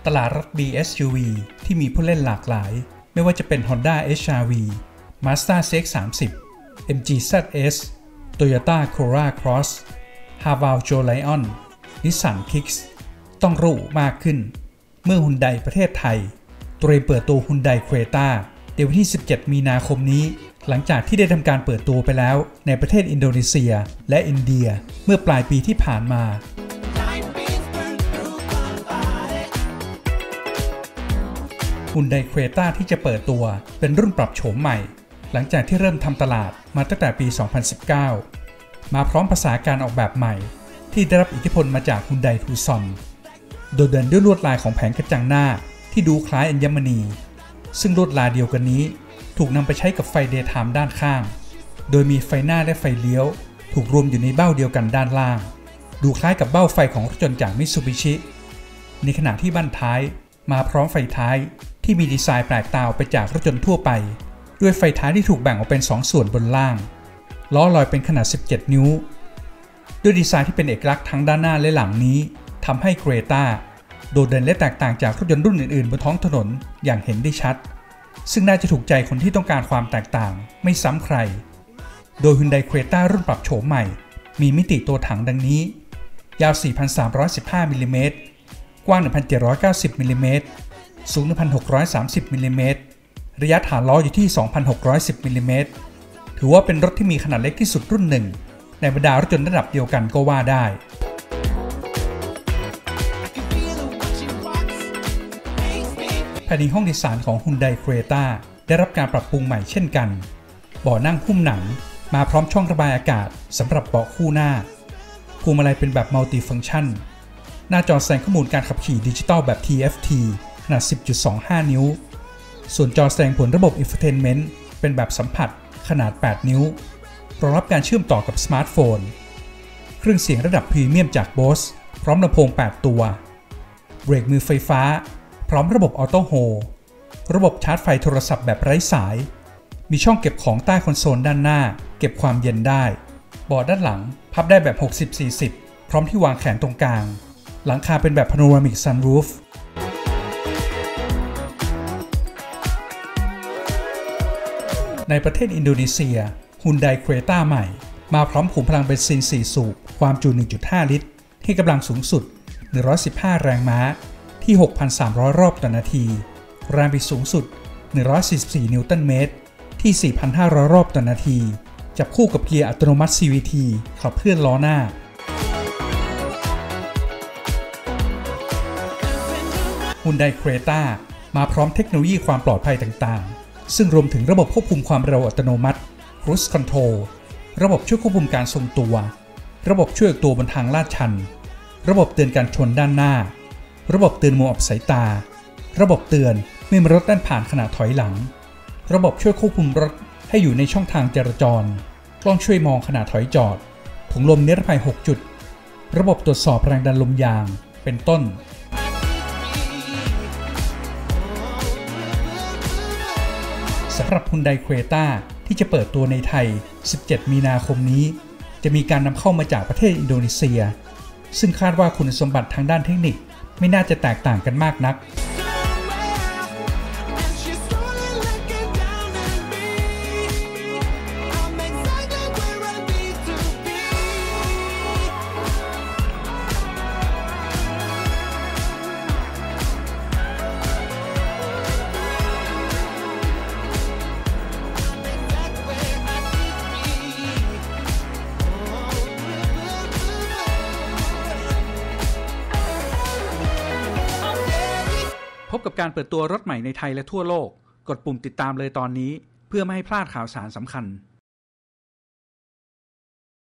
ตลาดรถ BSUV ที่มีผู้เล่นหลากหลายไม่ว่าจะเป็น Honda HR-V, Mazda CX-30, MG ZS, Toyota Corolla Cross, Haval Lion, Nissan Kicks ต้องรู้มากขึ้นเมื่อ Hyundai ประเทศไทยเตรียมเปิดตัว Hyundai Creta ในวันที่ 17 มีนาคมนี้หลังจากที่ได้ทำการเปิดตัวไปแล้วในประเทศอินโดนีเซียและอินเดียเมื่อปลายปีที่ผ่านมาHyundai Creta ที่จะเปิดตัวเป็นรุ่นปรับโฉมใหม่หลังจากที่เริ่มทำตลาดมาตั้งแต่ปี 2019 มาพร้อมภาษาการออกแบบใหม่ที่ได้รับอิทธิพลมาจาก Hyundai Tucson โดดเด่นด้วยลวดลายของแผงกระจังหน้าที่ดูคล้ายอัญมณีซึ่งลวดลายเดียวกันนี้ถูกนำไปใช้กับไฟ Daytime ด้านข้างโดยมีไฟหน้าและไฟเลี้ยวถูกรวมอยู่ในเบ้าเดียวกันด้านล่างดูคล้ายกับเบ้าไฟของรถยนต์จาก Mitsubishi ในขณะที่บั้นท้ายมาพร้อมไฟท้ายที่มีดีไซน์แปลกตาออกไปจากรถยนต์ทั่วไปด้วยไฟท้ายที่ถูกแบ่งออกเป็น2ส่วนบนล่างล้อลอยเป็นขนาด17นิ้วด้วยดีไซน์ที่เป็นเอกลักษณ์ทั้งด้านหน้าและหลังนี้ทำให้ Creta โดดเด่นและแตกต่างจากรถยนต์รุ่นอื่นๆบนท้องถนนอย่างเห็นได้ชัดซึ่งน่าจะถูกใจคนที่ต้องการความแตกต่างไม่ซ้ำใครโดย Hyundai Creta รุ่นปรับโฉมใหม่มีมิติตัวถังดังนี้ยาว 4,315 มิลลิเมตรกว้าง 1,790 มิลลิเมตรสูง 1,630 มิลลิเมตรระยะฐานล้ออยู่ที่ 2,610 มิลลิเมตรถือว่าเป็นรถที่มีขนาดเล็กที่สุดรุ่นหนึ่งในบรรดารถยนต์ระดับเดียวกันก็ว่าได้ภายในห้องโดยสารของ Hyundai Creta ได้รับการปรับปรุงใหม่เช่นกันเบาะนั่งหุ้มหนังมาพร้อมช่องระบายอากาศสำหรับเบาะคู่หน้าพวงมาลัยเป็นแบบมัลติฟังก์ชันหน้าจอแสดงข้อมูลการขับขี่ดิจิตอลแบบ TFT ขนาด 10.25 นิ้วส่วนจอแสดงผลระบบ Infotainment เป็นแบบสัมผัสขนาด 8 นิ้วรองรับการเชื่อมต่อกับสมาร์ทโฟนเครื่องเสียงระดับพรีเมียมจาก Bose พร้อมลำโพง 8 ตัวเบรกมือไฟฟ้าพร้อมระบบออโต้โฮลระบบชาร์จไฟโทรศัพท์แบบไร้สายมีช่องเก็บของใต้คอนโซลด้านหน้าเก็บความเย็นได้เบาะด้านหลังพับได้แบบ 60-40 พร้อมที่วางแขนตรงกลางหลังคาเป็นแบบ Panoramic Sunroof ในประเทศอินโดนีเซีย Hyundai Creta ใหม่มาพร้อมขุมพลังเบนซิน4สูบความจุ 1.5 ลิตรให้กำลังสูงสุด115แรงม้าที่ 6,300 รอบต่อนาทีแรงบิดสูงสุด144นิวตันเมตรที่ 4,500 รอบต่อนาทีจับคู่กับเกียร์อัตโนมัติ CVT ขับเคลื่อนล้อหน้าHyundai Creta มาพร้อมเทคโนโลยีความปลอดภัยต่างๆซึ่งรวมถึงระบบควบคุมความเร็วอัตโนมัติ Cruise Control ระบบช่วยควบคุมการทรงตัวระบบช่วยตัวบนทางลาดชันระบบเตือนการชนด้านหน้าระบบเตือนมัวอับสายตาระบบเตือนเมื่อรถแล่นผ่านขณะถอยหลังระบบช่วยควบคุมรถให้อยู่ในช่องทางจราจรกล้องช่วยมองขณะถอยจอดถุงลมนิรภัย6จุดระบบตรวจสอบแรงดันลมยางเป็นต้นสำหรับ Hyundai Creta ที่จะเปิดตัวในไทย 17 มีนาคมนี้จะมีการนำเข้ามาจากประเทศอินโดนีเซียซึ่งคาดว่าคุณสมบัติทางด้านเทคนิคไม่น่าจะแตกต่างกันมากนักพบกับการเปิดตัวรถใหม่ในไทยและทั่วโลกกดปุ่มติดตามเลยตอนนี้เพื่อไม่ให้พลาดข่าวสารสำคัญ